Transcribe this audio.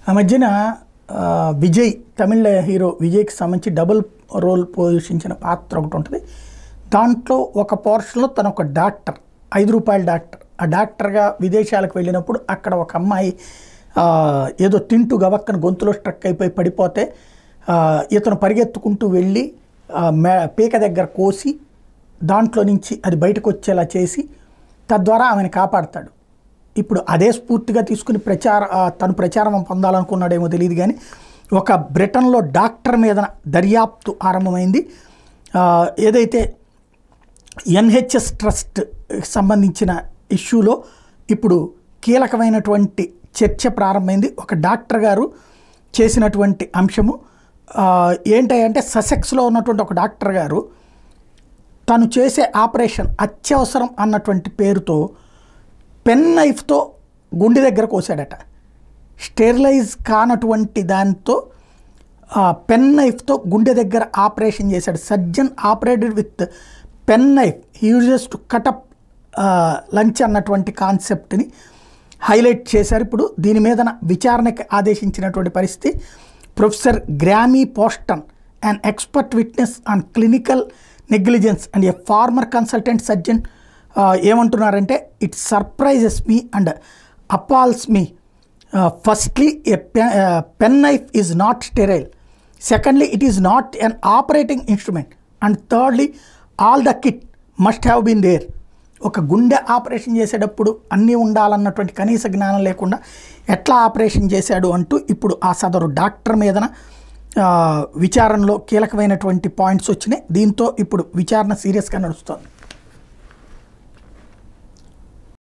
ఆ మధ్యన విజయ్ తమిళ హీరో విజయ్కి సంబంధించి డబుల్ రోల్ పోషించిన పాత్ర ఒకటి ఉంటుంది. దాంట్లో ఒక పోర్షన్లో తను ఒక డాక్టర్, 5 రూపాయల డాక్టర్. ఆ డాక్టర్గా విదేశాలకు వెళ్ళినప్పుడు అక్కడ ఒక అమ్మాయి ఏదో తింటూ గవక్కన గొంతులో స్ట్రక్ అయిపోయి పడిపోతే ఇతను పరిగెత్తుకుంటూ వెళ్ళి పీక దగ్గర కోసి దాంట్లో నుంచి అది బయటకు వచ్చేలా చేసి తద్వారా ఆమెను కాపాడతాడు. ఇప్పుడు అదే స్ఫూర్తిగా తీసుకుని తను ప్రచారం పొందాలనుకున్నాడేమో తెలియదు, కానీ ఒక బ్రిటన్లో డాక్టర్ మీద దర్యాప్తు ఆరంభమైంది. ఏదైతే ఎన్హెచ్ఎస్ ట్రస్ట్ సంబంధించిన ఇష్యూలో ఇప్పుడు కీలకమైనటువంటి చర్చ ప్రారంభమైంది. ఒక డాక్టర్ గారు చేసినటువంటి అంశము ఏంటంటే, ససెక్స్లో ఉన్నటువంటి ఒక డాక్టర్ గారు తను చేసే ఆపరేషన్ అత్యవసరం అన్నటువంటి పేరుతో పెన్ నైఫ్తో గుండె దగ్గర కోసాడట. స్టెరిలైజ్ కానటువంటి దాంతో పెన్ నైఫ్తో గుండె దగ్గర ఆపరేషన్ చేశాడు. Surgeon operated with penknife he uses to cut up lunch అన్నటువంటి కాన్సెప్ట్ని హైలైట్ చేశారు. ఇప్పుడు దీని మీద విచారణకి ఆదేశించినటువంటి పరిస్థితి. Professor Graeme Poston, an expert witness on clinical negligence and a former consultant surgeon, ఏమంటున్నారంటే, it surprises me and appals me. Firstly a penknife is not sterile, secondly it is not an operating instrument, and thirdly all the kit must have been there. ఒక గుండె operation చేసేటప్పుడు అన్నీ ఉండాలన్నటువంటి కనీస జ్ఞానం లేకుండా ఎట్లా operation చేశాడు అంటూ ఇప్పుడు ఆ సదరు డాక్టర్ మీదన విచారణలో కీలకమైనటువంటి పాయింట్స్ వచ్చినాయి. దీంతో ఇప్పుడు విచారణ సీరియస్గా నడుస్తోంది.